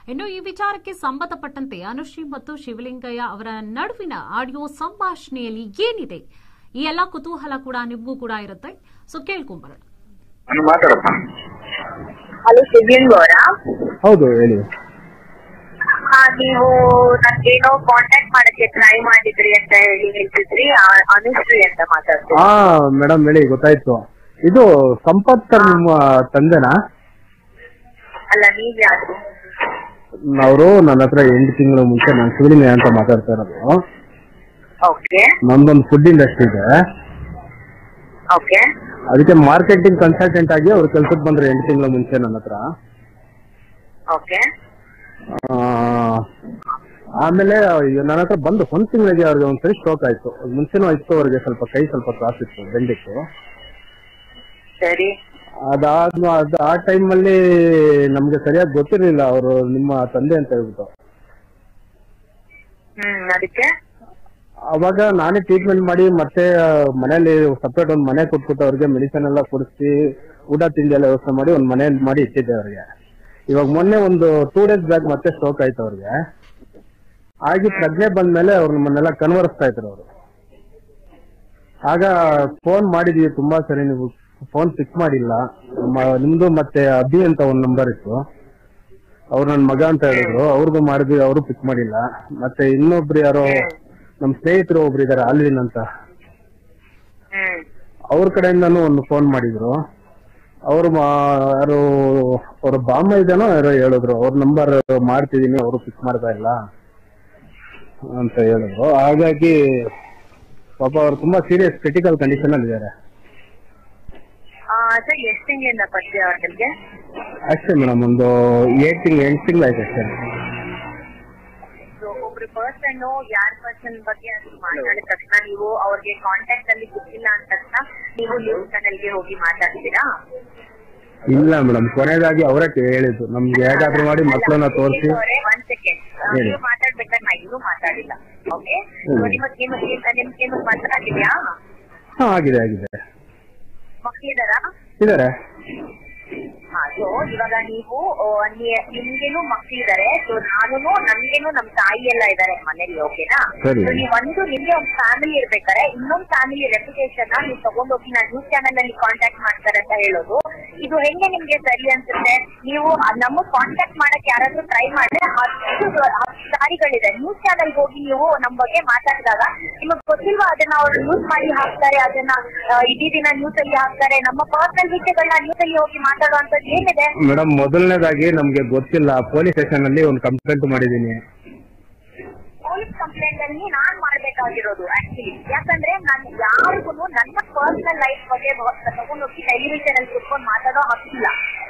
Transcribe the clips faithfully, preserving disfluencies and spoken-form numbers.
ಇನ್ನು ಈ ವಿಚಾರಕ್ಕೆ ಸಂಬಂಧಪಟ್ಟಂತೆ ಅನುಶ್ರೀ ಮತ್ತು ಶಿವಲಿಂಗಯ್ಯ ಅವರ ನಡುವಿನ ಆಡಿಯೋ ಸಂಭಾಷಣೆಯಲ್ಲಿ ಏನಿದೆ ಈ ಎಲ್ಲ ಕುತೂಹಲ ಕೂಡ ನಿಮಗೂ ಕೂಡ ಇರುತ್ತೆ. ಸೊ ಕೇಳ್ಕೊಂಬರೋಣ. ಹಲೋ ಶಿವಲಿಂಗ ಅವರಾ? ಹೌದು ಹೇಳಿ. ಹಾ, ನೀವು ನನ್ಗೇನೋ ಕಾಂಟ್ಯಾಕ್ಟ್ ಮಾಡಕ್ಕೆ ಟ್ರೈ ಮಾಡಿದ್ರಿ ಅಂತ ಹೇಳಿ ಹೇಳ್ತಿದ್ರಿ. ಅನುಶ್ರೀ ಅಂತ ಮಾತಾಡ್ತೀವಿ. ಹಾ ಮೇಡಮ್ ಹೇಳಿ, ಗೊತ್ತಾಯ್ತು. ಇದು ಸಂಪತ್ ಸರ್ ನಿಮ್ಮ ತಂದೆನಾ? ಅಲ್ಲ, ನೀವ್ ಯಾರು? ಅವರು ನನ್ನ ಹತ್ರ ಎಂಟು ತಿಂಗಳ ಮುಂಚೆ ನಾನು ಶಿವಲಿಂಗಯ್ಯ ಅಂತ ಮಾತಾಡ್ತಾ ಇರೋದು. ಓಕೆ. ನಮ್ದೊಂದು ಫುಡ್ ಇಂಡಸ್ಟ್ರಿ ಇದೆ. ಓಕೆ. ಅದಕ್ಕೆ ಮಾರ್ಕೆಟಿಂಗ್ ಕನ್ಸಲ್ಟೆಂಟ್ ಆಗಿ ಅವ್ರು ಕೆಲ್ಸಕ್ಕೆ ಬಂದ್ರೆ ಎಂಟು ತಿಂಗಳ ಮುಂಚೆ ನನ್ನ ಹತ್ರ. ಓಕೆ. ಆಮೇಲೆ ನನ್ನ ಹತ್ರ ಬಂದು ಒಂದ್ ತಿಂಗಳಿಗೆ ಅವ್ರಿಗೆ ಒಂದ್ಸರಿ ಸ್ಟ್ರೋಕ್ ಆಯ್ತು. ಮುಂಚೆನೂ ಆಯ್ತು, ಅವ್ರಿಗೆ ಸ್ವಲ್ಪ ಕೈ ಸ್ವಲ್ಪ ತ್ರಾಸ ಇತ್ತು, ಬೆಂಡಿತ್ತು. ಸರಿ. ಅದಾದ ಆ ಟೈಮ್ ಅಲ್ಲಿ ನಮ್ಗೆ ಸರಿಯಾಗಿ ಗೊತ್ತಿರ್ಲಿಲ್ಲ ಅವರು ನಿಮ್ಮ ತಂದೆ ಅಂತ ಹೇಳ್ಬಿಟ್ಟು. ಹ್ಮ್ ಅದಕ್ಕೆ ಅವಾಗ ನಾನೇ ಟ್ರೀಟ್ಮೆಂಟ್ ಮಾಡಿ ಮತ್ತೆ ಮನೇಲಿ ಸಪ್ರೇಟ್ ಒಂದ್ ಮನೆ ಕೊಟ್ಬಿಟ್ಟು ಅವ್ರಿಗೆ ಮೆಡಿಸಿನ್ ಎಲ್ಲ ಕೊಡಿಸಿ ಊಟ ತಿಂಡಿ ಎಲ್ಲ ವ್ಯವಸ್ಥೆ ಮಾಡಿ ಒಂದ್ ಮನೆ ಮಾಡಿ ಇಟ್ಟಿದ್ದೆ ಅವ್ರಿಗೆ. ಇವಾಗ ಮೊನ್ನೆ ಒಂದು ಟೂ ಡೇಸ್ ಬ್ಯಾಕ್ ಮತ್ತೆ ಸ್ಟ್ರೋಕ್ ಆಯ್ತು ಅವ್ರಿಗೆ. ಆಗಿ ಪ್ರಜ್ಞೆ ಬಂದ್ಮೇಲೆ ಅವ್ರು ನಮ್ಮನ್ನೆಲ್ಲ ಕನ್ವರ್ಸ್ತಾ ಇದ್ರು ಅವರು. ಆಗ ಫೋನ್ ಮಾಡಿದ್ವಿ ತುಂಬಾ ಸರಿ, ನೀವು ಫೋನ್ ಪಿಕ್ ಮಾಡಿಲ್ಲ. ನಿಮ್ದು ಮತ್ತೆ ಅಭಿ ಅಂತ ಒಂದ್ ನಂಬರ್ ಇತ್ತು, ಅವ್ರು ನನ್ ಮಗ ಅಂತ ಹೇಳಿದ್ರು, ಅವ್ರಿಗೂ ಮಾಡಿದ್ವಿ, ಅವರು ಪಿಕ್ ಮಾಡಿಲ್ಲ. ಮತ್ತೆ ಇನ್ನೊಬ್ರು ಯಾರೋ ನಮ್ ಸ್ನೇಹಿತರು ಒಬ್ರು ಇದಾರೆ ಆಲ್ವಿನ್ ಅಂತ, ಅವ್ರ ಕಡೆಯಿಂದಾನು ಒಂದು ಫೋನ್ ಮಾಡಿದ್ರು. ಅವ್ರು ಯಾರು ಅವ್ರ ಬಾಮ್ಮ ಇದಾನೋ ಯಾರೋ ಹೇಳಿದ್ರು, ಅವ್ರ ನಂಬರ್ ಮಾಡ್ತಿದೀನಿ, ಅವರು ಪಿಕ್ ಮಾಡ್ತಾ ಇಲ್ಲ ಅಂತ ಹೇಳಿದ್ರು. ಹಾಗಾಗಿ ಪಾಪ ಅವ್ರು ತುಂಬಾ ಸೀರಿಯಸ್ ಕ್ರಿಟಿಕಲ್ ಕಂಡೀಷನ್ ಅಲ್ಲಿ ಇದಾರೆ. ಸರ್, ಎಷ್ಟು ತಿಂಗಳಿಂದ ಪರಿಚಯ ನಿಮ್ಗೆ? ಅಷ್ಟೇ ಮೇಡಮ್, ಒಂದು ಏಟ್ ತಿಂಗ್ ಎಂಟು ತಿಂಗಳು ಆಯ್ತು ಅಷ್ಟೇ. ಒಬ್ರು ಪರ್ಸನ್ ಯಾರ ಪರ್ಸನ್ ಬಗ್ಗೆ ಅದು ಮಾತಾಡಿದ ತಕ್ಷಣ ನೀವು ಅವ್ರಿಗೆ ಕಾಂಟ್ಯಾಕ್ಟ್ ಅಲ್ಲಿ ಗೊತ್ತಿಲ್ಲ ಅಂದ ತಕ್ಷಣ ನೀವು ನ್ಯೂಸ್ ಚಾನೆಲ್ಗೆ ಹೋಗಿ ಮಾತಾಡ್ತೀರಾ? ಇಲ್ಲ ಮೇಡಮ್, ಕೊನೆಯದಾಗಿ ಅವರೇ ಹೇಳಿದ್ದು ನಮ್ಗೆ ಹೇಗಾದ್ರೂ ಮಾಡಿ ಮಕ್ಕಳನ್ನ ತೋರಿಸಿ. ಒನ್ ಸೆಕೆಂಡ್, ನೀವು ಮಾತಾಡ್ಬೇಕಾದ್ರೆ ನಾ ಇನ್ನೂ ಮಾತಾಡಿಲ್ಲ. ಓಕೆ, ನಿಮ್ಗೆ ನಿಮ್ಗೆ ಮಾತಾಡಿದ್ಯಾ? ಹಾ ಆಗಿದೆ ಆಗಿದೆ. ಮಕ್ಕಳಿದಾರಾ? ಇದಾರೆ. ಹಾ, ಸೊ ಇವಾಗ ನೀವು ನಿಮ್ಗೇನು ಮಕ್ಕಳಿದ್ದಾರೆ. ಸೊ ನಾನು ನನ್ಗೇನು ನಮ್ ತಾಯಿ ಎಲ್ಲ ಇದಾರೆ ಮನೇಲಿ. ಓಕೆನಾ? ಸೊ ನೀವ್ ಒಂದು ನಿಮ್ಗೆ ಒಂದು ಫ್ಯಾಮಿಲಿ ಇರ್ಬೇಕಾರೆ ಇನ್ನೊಂದು ಫ್ಯಾಮಿಲಿ ರೆಪ್ಯುಟೇಷನ್ ನೀವು ತಗೊಂಡೋಗಿ ನಾ ನ್ಯೂಸ್ ಚಾನೆಲ್ ಅಲ್ಲಿ ಕಾಂಟ್ಯಾಕ್ಟ್ ಮಾಡ್ತಾರೆ ಅಂತ ಹೇಳೋದು ಇದು ಹೆಂಗೆ ನಿಮ್ಗೆ ಸರಿ ಅನ್ಸುತ್ತೆ? ನೀವು ನಮಗ್ ಕಾಂಟ್ಯಾಕ್ಟ್ ಮಾಡಕ್ ಯಾರಾದ್ರೂ ಟ್ರೈ ಮಾಡಿದ್ರೆ ಹತ್ತು ಹತ್ತು ದಾರಿಗಳಿದೆ. ನ್ಯೂಸ್ ಚಾನೆಲ್ ಹೋಗಿ ನೀವು ನಮ್ ಬಗ್ಗೆ ಮಾತಾಡಿದಾಗ ನಿಮಗ್ ಗೊತ್ತಿಲ್ವಾ ಅದನ್ನ ಅವ್ರು ನ್ಯೂಸ್ ಮಾಡಿ ಹಾಕ್ತಾರೆ, ಅದನ್ನ ಇಡೀ ದಿನ ನ್ಯೂಸ್ ಅಲ್ಲಿ ಹಾಕ್ತಾರೆ. ನಮ್ಮ ಪರ್ಸನಲ್ ವಿಷಯಗಳನ್ನ ನ್ಯೂಸ್ ಅಲ್ಲಿ ಹೋಗಿ ಮಾತಾಡುವಂತದ್ದು ಏನಿದೆ? ಮೇಡಮ್, ಮೊದಲನೇದಾಗಿ ನಮ್ಗೆ ಗೊತ್ತಿಲ್ಲ. ಪೊಲೀಸ್ ಸ್ಟೇಷನ್ ಅಲ್ಲಿ ಒಂದು ಕಂಪ್ಲೇಂಟ್ ಮಾಡಿದೀನಿ. ಪೊಲೀಸ್ ಕಂಪ್ಲೇಂಟ್ ಅಲ್ಲಿ ನಾನ್ ಮಾಡ್ಬೇಕಾಗಿರೋದು ಆಕ್ಚುಲಿ. ಯಾಕಂದ್ರೆ ನಾನು ಯಾರಿಗೂ ನನ್ನ ಪರ್ಸನಲ್ ಲೈಫ್ ಬಗ್ಗೆ ತಗೊಂಡೋಗಿ ಟೆಲಿವಿಷನ್ ಅಲ್ಲಿ ಕುತ್ಕೊಂಡು ಮಾತಾಡೋ ಹಕ್ಕಿಲ್ಲ.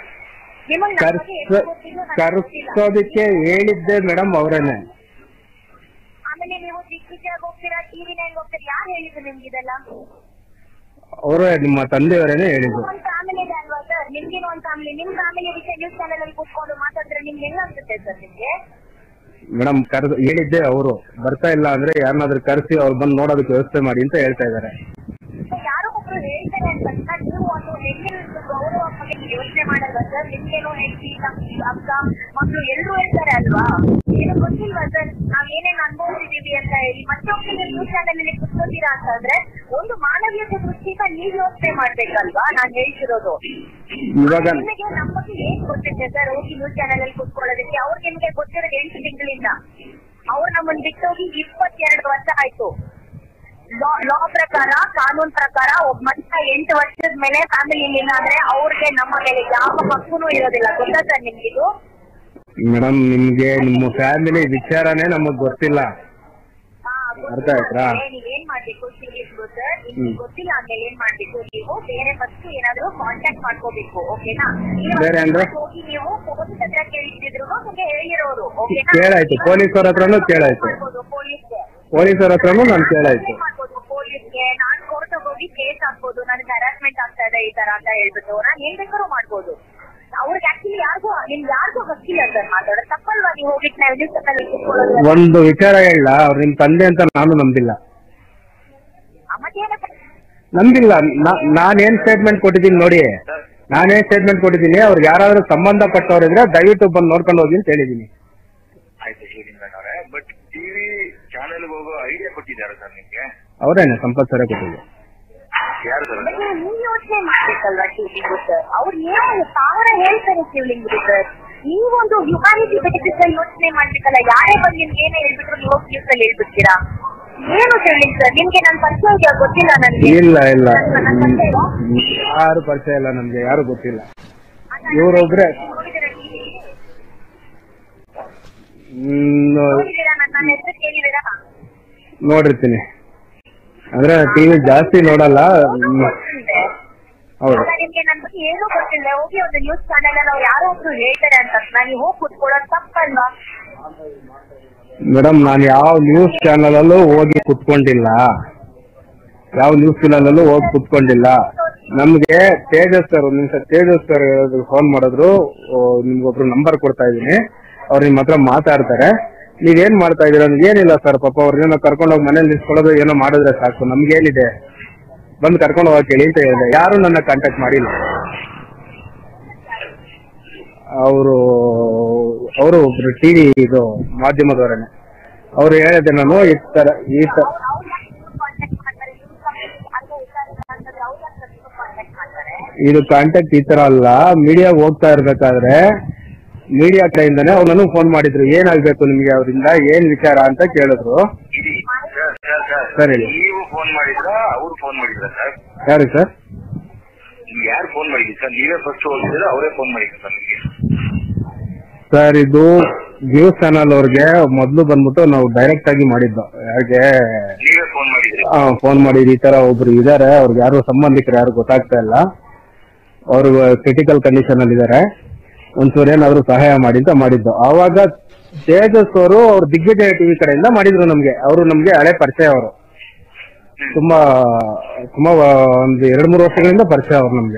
ಕರ್ಸೋದಕ್ಕೆ ಹೇಳಿದ್ದೆ ಮೇಡಮ್ ಅವರೇನೆ. ಆಮೇಲೆ ನೀವು ದಿಗ್ವಿಜಯಕ್ಕೆ ಹೋಗ್ತೀರಾ, ಟಿವಿ ನೈನ್ ಹೋಗ್ತೀರಾ, ಯಾರು ಹೇಳಿದ್ರು ನಿಮ್ಗೆ ಇದೆಲ್ಲ? ಅವರೇ, ನಿಮ್ಮ ತಂದೆಯವರೇನೆ ಹೇಳಿದ್ರು. ಒಂದ್ ಫ್ಯಾಮಿಲಿ ಇದೆ ಅಲ್ವಾ ಸರ್? ನಿಮ್ಗೇನು ಒಂದ್ ಫ್ಯಾಮಿಲಿ, ನಿಮ್ ಫ್ಯಾಮಿಲಿ ವಿಷಯ ನ್ಯೂಸ್ ಚಾನೆಲ್ ಅಲ್ಲಿ ಕೂತ್ಕೊಂಡು ಮಾತಾಡಿದ್ರೆ ನಿಮ್ಗೆ ಹೆಂಗ್ ಅನ್ಸುತ್ತೆ ಸರ್ ನಿಮ್ಗೆ? ಮೇಡಮ್, ಕರ್ ಹೇಳಿದ್ದೆ ಅವರು. ಬರ್ತಾ ಇಲ್ಲ ಅಂದ್ರೆ ಯಾರನ್ನಾದ್ರೂ ಕರೆಸಿ ಅವ್ರು ಬಂದು ನೋಡೋದಕ್ಕೆ ವ್ಯವಸ್ಥೆ ಮಾಡಿ ಅಂತ ಹೇಳ್ತಾ ಇದಾರೆ. ಯಾರೋ ಒಬ್ರು ಹೇಳ್ತಾರೆ ಅಂತ ನೀವು ಒಂದು ಹೆಣ್ಣಿನ ಗೌರವ ಬಗ್ಗೆ ಯೋಚನೆ ಮಾಡಲ್ವಾ ಸರ್? ನಿಮ್ಗೇನೋ ಹೆಂಡತಿ ಅಕ್ಕ ಮಕ್ಕಳು ಎಲ್ರು ಹೇಳ್ತಾರೆ ಅಲ್ವಾ? ಏನು ಗೊತ್ತಿಲ್ವಾ ಸರ್ ನಾವ್ ಏನೇನ್ ಅನುಭವಿಸಿದೀವಿ ಅಂತ ಹೇಳಿ? ಮತ್ತೊಮ್ಮೆ ನ್ಯೂಸ್ ಚಾನೆಲ್ ಅಲ್ಲಿ ಕುತ್ಕೋತೀರಾ ಅಂತಂದ್ರೆ ಒಂದು ಮಾನವೀಯತೆ ದೃಷ್ಟಿಯಿಂದ ನೀವ್ ಯೋಚನೆ ಮಾಡ್ಬೇಕಲ್ವಾ? ನಾನ್ ಹೇಳ್ತಿರೋದು ಇವಾಗ ನಿಮಗೆ ನಮ್ಮ ಬಗ್ಗೆ ಏನ್ ಗೊತ್ತಿದೆ ಸರ್ ಹೋಗಿ ನ್ಯೂಸ್ ಚಾನೆಲ್ ಅಲ್ಲಿ ಕುತ್ಕೊಳ್ಳೋದಕ್ಕೆ? ಅವ್ರಿಗೆ ನಿಮ್ಗೆ ಗೊತ್ತಿರೋದು ಎಂಟು ತಿಂಗಳಿಂದ. ಅವ್ರು ನಮ್ಮನ್ನ ಬಿಟ್ಟೋಗಿ ಇಪ್ಪತ್ತೆರಡು ವರ್ಷ ಆಯ್ತು. ಲಾ ಪ್ರಕಾರ, ಕಾನೂನ್ ಪ್ರಕಾರ ಒಬ್ಬ ಮನುಷ್ಯ ಎಂಟು ವರ್ಷದ ಮೇಲೆ ಫ್ಯಾಮಿಲಿ ಇಲ್ಲ ಅಂದ್ರೆ ಅವ್ರಿಗೆ ನಮ್ಮ ಮೇಲೆ ಯಾವ ಹಕ್ಕುನೂ ಇರೋದಿಲ್ಲ. ಗೊತ್ತಾ ಸರ್ ನಿಮ್ಗಿದು? ಮೇಡಮ್, ನಿಮ್ಗೆ ನಿಮ್ಮ ಫ್ಯಾಮಿಲಿ ವಿಚಾರನೇ ನಮಗ್ ಗೊತ್ತಿಲ್ಲ. ಅರ್ಥ ಆಯ್ತಾ? ನೀವೇನ್ ಮಾಡ್ಬೇಕು ಸರ್, ನಿಮ್ಗೆ ಗೊತ್ತಿಲ್ಲ ಅಂದ್ರೆ ಏನ್ ಮಾಡ್ಬೇಕು, ನೀವು ಬೇರೆ ಫಸ್ಟ್ ಏನಾದ್ರು ಕಾಂಟ್ಯಾಕ್ಟ್ ಮಾಡ್ಕೋಬೇಕು. ಓಕೆನಾ? ಬೇರೆ ಅಂದ್ರೆ ಹೋಗಿ ನೀವು ಪೊಲೀಸ್ ಹತ್ರ ಕೇಳಿದ್ರು ನಿಮ್ಗೆ ಹೇಳಿರೋರು. ಓಕೆನಾ? ಕೇಳಾಯ್ತು, ಪೊಲೀಸರ ಹತ್ರನೂ ಕೇಳಾಯ್ತು. ಪೊಲೀಸ್ಗೆ ಪೊಲೀಸರ ಹತ್ರನೂ ನಾನು ಕೇಳಾಯ್ತು. ಪೊಲೀಸ್ಗೆ ನಾನ್ ಕೋರ್ಟ್ ಹೋಗಿ ಕೇಸ್ ಹಾಕ್ಬೋದು, ನನಗೆ ಹರಾಸ್ಮೆಂಟ್ ಆಗ್ತಾ ಇದೆ ಈ ತರ ಅಂತ ಹೇಳ್ಬಿಟ್ಟು ನಾನು ಏನ್ ಬೇಕಾದ್ರೂ ಮಾಡ್ಬೋದು. ಅವ್ರಿಗೆ ಆಕ್ಚುಲಿ ಯಾರಿಗೂ ನಿಮ್ಗೆ ಯಾರಿಗೂ ಹಕ್ಕಿಲ್ಲ ಸರ್ ಮಾತಾಡೋದು. ತಪ್ಪಲ್ವಾ? ನೀವು ಹೋಗಿಟ್ಟು ನಾವು ನ್ಯೂಸ್ ಚಾನೆಲ್ ಕೂತ್ಕೊಳ್ಳೋದು. ಒಂದು ವಿಚಾರ ಹೇಳ, ಅವ್ರು ನಿಮ್ ತಂದೆ ಅಂತ ನಾನು ನಂಬಿಲ್ಲ. ನಂಬಿಲ್ಲ. ನಾನೇನ್ ಸ್ಟೇಟ್ಮೆಂಟ್ ಕೊಟ್ಟಿದ್ದೀನಿ ನೋಡಿ, ನಾನೇನ್ ಸ್ಟೇಟ್ಮೆಂಟ್ ಕೊಟ್ಟಿದ್ದೀನಿ, ಅವ್ರಿಗೆ ಯಾರಾದ್ರೂ ಸಂಬಂಧಪಟ್ಟವ್ರಿದ್ರೆ ದಯವಿಟ್ಟು ಬಂದು ನೋಡ್ಕೊಂಡು ಹೋಗಿ ಅಂತ ಹೇಳಿದೀನಿ. ಆಯ್ತು ಶಿವಲಿಂಗನವರೇ, ಬಟ್ ಟಿವಿ ಚಾನೆಲ್ ಹೋಗೋ ಐಡಿಯಾ ಕೊಟ್ಟಿದ್ದಾರೆ ಸರ್ ನಿಮ್ಗೆ? ಅವರೇನೆ ಸಂಪತ್ ಸರೇ ಕೊಟ್ಟಿದ್ದು. ಯಾರು ಸರ್? ನೀವು ಯೋಚನೆ ಮಾಡ್ಬೇಕಲ್ವಾ ಶಿವಲಿಂಗು ಸರ್, ಅವ್ರು ಏನು ಸಾವಿರ ಹೇಳ್ತಾರೆ ಶಿವಲಿಂಗು ಸರ್, ನೀವೊಂದು ಹ್ಯುಮ್ಯಾನಿಟಿ ಬೆನಿಫಿಟ್ ಯೋಚನೆ ಮಾಡ್ಬೇಕಲ್ಲ. ಯಾರೇ ಬಂದು ನಿಮ್ಗೆ ಏನೇ ಹೇಳ್ಬಿಟ್ರು ನೀವು ನ್ಯೂಸ್ ಅಲ್ಲಿ ಹೇಳ್ಬಿಡ್ತೀರಾ? ಏನು ಶಿವಲಿಂಗ್ ಸರ್, ನಿಮ್ಗೆ ನನ್ ಪರಿಚಯ ಗೊತ್ತಿಲ್ಲ ನನಗೆ. ಇಲ್ಲ ಇಲ್ಲ ಯಾರು ಪರಿಚಯ ಇಲ್ಲ ನಮ್ಗೆ, ಯಾರು ಗೊತ್ತಿಲ್ಲ. ಇವರೊಬ್ರೆ ನನ್ನ ಹೆಸರು ಕೇಳಿದಿರಾ? ನೋಡಿರ್ತೀನಿ, ಅಂದ್ರೆ ಟಿವಿ ಜಾಸ್ತಿ ನೋಡಲ್ಲ. ಹೌದು. ನಿಮ್ಗೆ ನನ್ ಬಗ್ಗೆ ಏನೂ ಗೊತ್ತಿಲ್ಲ, ಹೋಗಿ ಒಂದು ನ್ಯೂಸ್ ಚಾನೆಲ್ ಅಲ್ಲಿ ಅವ್ರು ಯಾರೋ ಒಬ್ರು ಹೇಳ್ತಾರೆ ಅಂತ ನೀವು ಹೋಗಿ ಕುತ್ಕೊಳ್ಳೋದು ತಪ್ಪಲ್ವಾ? ಮೇಡಮ್, ನಾನು ಯಾವ ನ್ಯೂಸ್ ಚಾನಲ್ ಅಲ್ಲೂ ಹೋಗಿ ಕುತ್ಕೊಂಡಿಲ್ಲ, ಯಾವ ನ್ಯೂಸ್ ಚಾನಲ್ ಅಲ್ಲೂ ಹೋಗಿ ಕುತ್ಕೊಂಡಿಲ್ಲ. ನಮ್ಗೆ ತೇಜಸ್ ಸರ್, ಒಂದ್ ನಿಮಿಷ ತೇಜಸ್ ಸರ್ ಫೋನ್ ಮಾಡಿದ್ರು, ನಿಮ್ಗೊಬ್ರು ನಂಬರ್ ಕೊಡ್ತಾ ಇದೀನಿ, ಅವ್ರು ನಿಮ್ ಹತ್ರ ಮಾತಾಡ್ತಾರೆ. ನೀವೇನ್ ಮಾಡ್ತಾ ಇದೀರ? ಏನಿಲ್ಲ ಸರ್, ಪಾಪ ಅವ್ರನ್ನೇನೋ ಕರ್ಕೊಂಡೋಗಿ ಮನೇಲಿ ನಿಲ್ಸ್ಕೊಳ್ಳೋದು ಏನೋ ಮಾಡಿದ್ರೆ ಸಾಕು, ನಮ್ಗೇನಿದೆ, ಬಂದು ಕರ್ಕೊಂಡು ಹೋಗಕ್ ಹೇಳಿ ಅಂತ ಹೇಳಿದೆ. ಯಾರು ನನ್ನ ಕಾಂಟ್ಯಾಕ್ಟ್ ಮಾಡಿಲ್ಲ. ಅವರು ಅವರು ಒಬ್ರು ಟಿವಿ ಇದು ಮಾಧ್ಯಮದವರೇನೆ, ಅವ್ರು ಹೇಳಿದೆ ನಾನು ಈ ತರ ಈ ತರ ಇದು ಕಾಂಟ್ಯಾಕ್ಟ್ ಈ ತರ ಅಲ್ಲ, ಮೀಡಿಯಾ ಹೋಗ್ತಾ ಇರ್ಬೇಕಾದ್ರೆ ಮೀಡಿಯಾ ಕಡೆಯಿಂದಾನೆ ಅವ್ರು ನನಗೆ ಫೋನ್ ಮಾಡಿದ್ರು, ಏನಾಗ್ಬೇಕು ನಿಮ್ಗೆ ಅವರಿಂದ, ಏನ್ ವಿಚಾರ ಅಂತ ಕೇಳಿದ್ರು. ಸರಿ, ನೀವು ಫೋನ್ ಮಾಡಿದ್ರ ಅವ್ರು ಫೋನ್ ಮಾಡಿದ್ರ ಸರ್? ಯಾರು ಸರ್? ನಿಮ್ಗೆ ಯಾರು ಫೋನ್ ಮಾಡಿದ್ರಿ ಸರ್? ನೀವೇ ಫಸ್ಟ್ ಹೋಗಿದ್ರ ಅವರೇ ಫೋನ್ ಮಾಡಿದ್ರು ಸರ್ ನಿಮ್ಗೆ? ಸರ್, ಇದು ನ್ಯೂಸ್ ಚಾನಲ್ ಅವ್ರಿಗೆ ಮೊದ್ಲು ಬಂದ್ಬಿಟ್ಟು ನಾವು ಡೈರೆಕ್ಟ್ ಆಗಿ ಮಾಡಿದ್ದು. ಯಾಕೆ ನೀವೇ ಫೋನ್ ಮಾಡಿದ್ರಿ? ಹಾ, ಫೋನ್ ಮಾಡಿದ್ರಿ, ಈ ತರ ಒಬ್ರು ಇದಾರೆ, ಅವ್ರಿಗೆ ಯಾರು ಸಂಬಂಧಿಕರು ಯಾರು ಗೊತ್ತಾಗ್ತಾ ಇಲ್ಲ, ಅವ್ರು ಕ್ರಿಟಿಕಲ್ ಕಂಡೀಷನ್ ಅಲ್ಲಿ ಇದಾರೆ, ಒಂಚೂರು ಏನಾದ್ರು ಸಹಾಯ ಮಾಡಿ ಅಂತ ಮಾಡಿದ್ದು. ಆವಾಗ ತೇಜಸ್ ಅವರು ಅವ್ರು ದಿಗ್ವಿಜಯ ಟಿವಿ ಕಡೆಯಿಂದ ಮಾಡಿದ್ರು ನಮ್ಗೆ. ಅವರು ನಮ್ಗೆ ಹಳೆ ಪರಿಚಯ, ಅವರು ತುಂಬಾ ತುಂಬಾ ಒಂದು ಎರಡ್ ಮೂರು ವರ್ಷಗಳಿಂದ ಪರಿಚಯ ಅವ್ರು ನಮ್ಗೆ.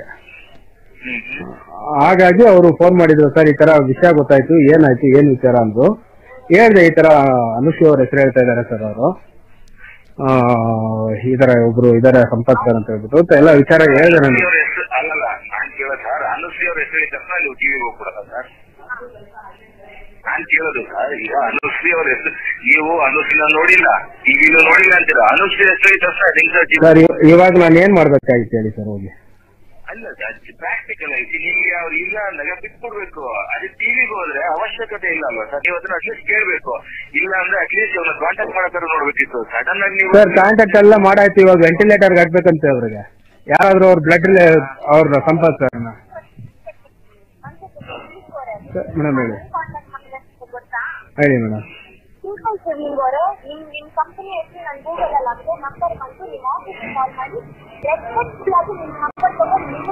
ಹಾಗಾಗಿ ಅವರು ಫೋನ್ ಮಾಡಿದ್ರು, ಸರ್ ಈ ತರ ವಿಷಯ ಗೊತ್ತಾಯ್ತು, ಏನಾಯ್ತು, ಏನ್ ವಿಚಾರ ಅಂದ್ರು. ಹೇಳ್ದೆ, ಈ ತರ ಅನುಶ್ರೀ ಅವ್ರ ಹೆಸರು ಹೇಳ್ತಾ ಇದಾರೆ ಸರ್, ಅವರು ಈ ತರ ಒಬ್ರು ಇದಾರೆ ಸಂಪತ್ ಸರ್ ಅಂತ ಹೇಳ್ಬಿಟ್ಟು ಎಲ್ಲ ವಿಚಾರ ಹೇಳಿದೆ ನನಗೆ. ಅಲ್ಲಲ್ಲ, ನಾನ್ ಕೇಳ ಸರ್, ಅನುಶ್ರೀ ಅವ್ರ ಹೆಸರು ಹೇಳಿದ ತಕ್ಷಣ ನೀವು ಟಿವಿ ಹೋಗ್ಬಿಡಲ್ಲ ಸರ್? ನಾನ್ ಕೇಳೋದು ಸರ್, ಈಗ ಅನುಶ್ರೀ ಅವ್ರ ಹೆಸರು, ನೀವು ಅನುಶ್ರೀನ ನೋಡಿಲ್ಲ, ಟಿವಿನೂ ನೋಡಿಲ್ಲ ಅಂತೀರ, ಅನುಶ್ರೀ ಹೆಸರು ಹೇಳಿದ ತಕ್ಷಣ ಸರ್ ಇವಾಗ ನಾನು ಏನ್ ಮಾಡ್ಬೇಕಾಗಿತ್ತು ಹೇಳಿ ಸರ್? ಹೋಗಿ ಅಲ್ಲ, ಪ್ರಾಕ್ಟಿಕಲ್ ಐತಿ, ನಿಮ್ಗೆ ಅವ್ರು ಇಲ್ಲ ಅಂದಾಗ ಬಿಟ್ಬಿಡ್ಬೇಕು. ಅದೇ ಟಿವಿಗೆ ಹೋದ್ರೆ ಅವಶ್ಯಕತೆ ಇಲ್ಲ ಅಲ್ವಾ ಸರ್? ನೀವು ಅದನ್ನ ಅಟ್ಲೀಸ್ಟ್ ಕೇಳ್ಬೇಕು, ಇಲ್ಲ ಅಂದ್ರೆ ಅಟ್ಲೀಸ್ಟ್ ಅವ್ನ ಕಾಂಟ್ಯಾಕ್ಟ್ ಮಾಡಕ್ಕಾದ್ರೂ ನೋಡ್ಬೇಕಿತ್ತು. ಸಡನ್ ಆಗಿ ನೀವು ಸರ್ ಕಾಂಟ್ಯಾಕ್ಟ್ ಎಲ್ಲ ಮಾಡಾಯ್ತು, ಇವಾಗ ವೆಂಟಿಲೇಟರ್ ಹಾಕ್ಬೇಕಂತ ಅವ್ರಿಗೆ ಯಾರಾದ್ರೂ ಅವ್ರ ಬ್ಲಡ್ ಅವ್ರ ಸಂಪತ್ ಸರ್ ಮೇಡಮ್ ಹೇಳಿ ಹೇಳಿ ಮೇಡಮ್. ಶಿವಲಿಂಗ್ ಅವರೇ, ನಿಮ್ ನಿಮ್ ಕಂಪನಿ ಹೆಸರು ನಾನು ಗೂಗಲ್ ಅಲ್ಲಿ ಹಾಕಿದೆ, ನಂಬರ್ ಬಂದು ನಿಮ್ಮ ಆಫೀಸ್ ಕಾಲ್ ಮಾಡಿ ರೆಸ್ಪೆಕ್ಟ್ಫುಲ್ ಆಗಿ ನಿಮ್ ನಂಬರ್ ತಗೊಂಡು ನಿಮಗೆ